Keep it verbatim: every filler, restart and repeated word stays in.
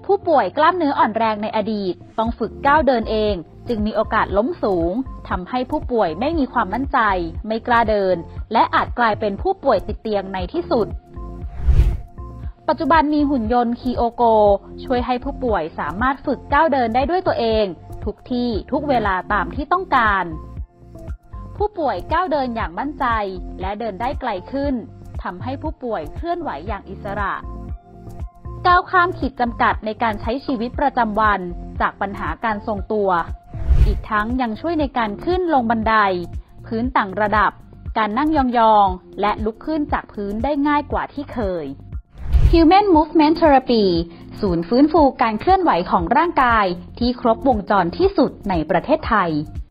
ผู้ป่วยกล้ามเนื้ออ่อนแรงในอดีตต้องฝึกก้าวเดินเองจึงมีโอกาสล้มสูงทำให้ผู้ป่วยไม่มีความมั่นใจไม่กล้าเดินและอาจกลายเป็นผู้ป่วยติดเตียงในที่สุดปัจจุบันมีหุ่นยนต์คีโอโกช่วยให้ผู้ป่วยสามารถฝึกก้าวเดินได้ด้วยตัวเองทุกที่ทุกเวลาตามที่ต้องการผู้ป่วยก้าวเดินอย่างมั่นใจและเดินได้ไกลขึ้นทำให้ผู้ป่วยเคลื่อนไหวอย่างอิสระก้าวข้ามขีดจำกัดในการใช้ชีวิตประจำวันจากปัญหาการทรงตัวอีกทั้งยังช่วยในการขึ้นลงบันไดพื้นต่างระดับการนั่งยองๆและลุกขึ้นจากพื้นได้ง่ายกว่าที่เคย Human Movement Therapy ศูนย์ฟื้นฟูการเคลื่อนไหวของร่างกายที่ครบวงจรที่สุดในประเทศไทย